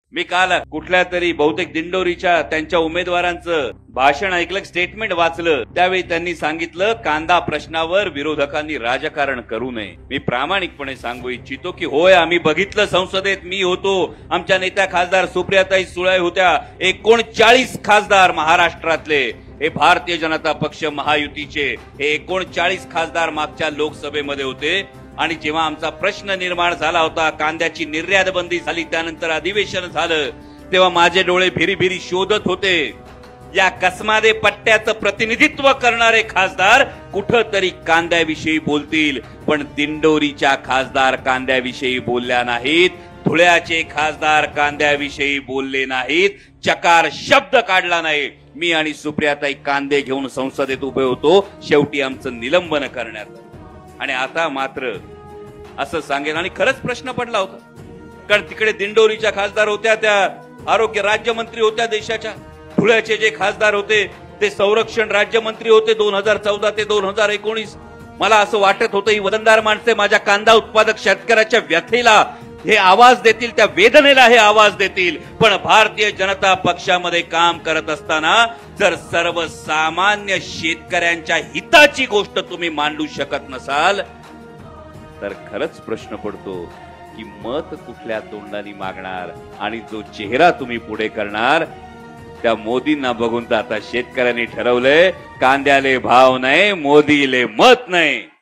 मी काल कुठल्या तरी बहुतेक दिंडोरीच्या त्यांच्या उमेदवारांचं भाषण ऐकलं, स्टेटमेंट वाचलं. त्यावेळी त्यांनी सांगितलं कांदा प्रश्नावर विरोधकांनी राजकारण करू नये. मी प्रामाणिकपणे सांगू इच्छितो की होय, आम्ही बघितलं संसदेत, मी होतो, आमच्या नेत्या खासदार सुप्रियाताई सुळे होत्या, 39 खासदार महाराष्ट्रातले, हे भारतीय जनता पक्ष महायुतीचे हे 39 खासदार मागच्या लोकसभेमध्ये होते. आणि जेव्हा आमचा प्रश्न निर्माण झाला होता, कांद्याची निर्यात बंदी झाली, त्यानंतर अधिवेशन झालं, तेव्हा माझे डोळे भिरी भिरी शोधत होते या कसमादे पट्ट्याचं प्रतिनिधित्व करणारे खासदार कुठंतरी कांद्याविषयी बोलतील. पण दिंडोरीच्या खासदार कांद्याविषयी बोलल्या नाहीत, धुळ्याचे खासदार कांद्याविषयी बोलले नाहीत, चकार शब्द काढला नाही. मी आणि सुप्रियाताई कांदे घेऊन संसदेत उभे होतो, शेवटी आमचं निलंबन करण्यात आलं. आणि आता मात्र असं सांगेन, आणि खरंच प्रश्न पडला होता, कारण तिकडे दिंडोरीच्या खासदार होत्या, त्या आरोग्य राज्यमंत्री होत्या देशाच्या, धुळ्याचे जे खासदार होते ते संरक्षण राज्यमंत्री होते 2014 ते 2019. मला असं वाटत होतं ही वतनदार माणसे माझ्या कांदा उत्पादक शेतकऱ्याच्या व्यथेला हे आवाज देतील, त्या वेदनेला हे आवाज देतील. पण भारतीय जनता पक्षामध्ये काम करत असताना जर सर्वसामान्य शेतकऱ्यांच्या हिताची गोष्ट तुम्ही मांडू शकत नसाल तर खरंच प्रश्न पडतो की मत कुठल्या तोंडाने मागणार, आणि जो चेहरा तुम्ही पुढे करणार त्या मोदींना बघून तर आता शेतकऱ्यांनी ठरवलंय कांद्याले भाव नाही, मोदीले मत नाही.